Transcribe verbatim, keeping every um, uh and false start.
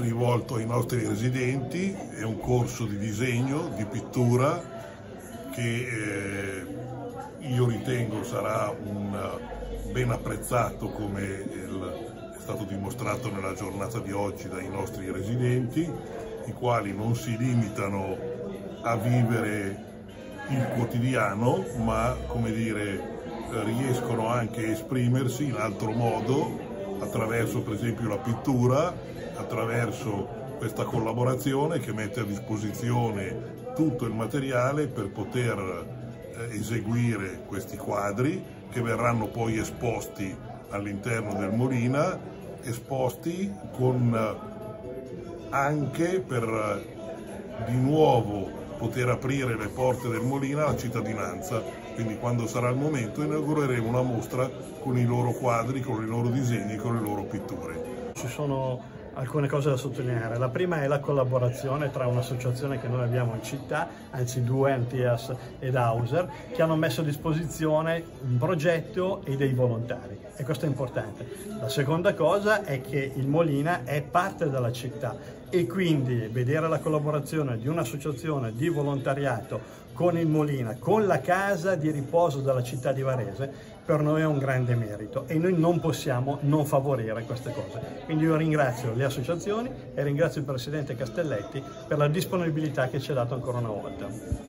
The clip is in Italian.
rivolto ai nostri residenti, è un corso di disegno, di pittura che eh, io ritengo sarà un, ben apprezzato, come il, è stato dimostrato nella giornata di oggi dai nostri residenti, i quali non si limitano a vivere il quotidiano, ma, come dire, riescono anche a esprimersi in altro modo, attraverso per esempio la pittura, attraverso questa collaborazione che mette a disposizione tutto il materiale per poter eh, eseguire questi quadri che verranno poi esposti all'interno del Molina, esposti con eh, anche per eh, di nuovo poter aprire le porte del Molina alla cittadinanza. Quindi quando sarà il momento inaugureremo una mostra con i loro quadri, con i loro disegni, con le loro pitture. Ci sono alcune cose da sottolineare. La prima è la collaborazione tra un'associazione che noi abbiamo in città, anzi due, Antias ed Hauser, che hanno messo a disposizione un progetto e dei volontari, e questo è importante. La seconda cosa è che il Molina è parte della città e quindi vedere la collaborazione di un'associazione di volontariato con il Molina, con la casa di riposo della città di Varese, per noi è un grande merito e noi non possiamo non favorire queste cose. Quindi io ringrazio le associazioni e ringrazio il Presidente Castelletti per la disponibilità che ci ha dato ancora una volta.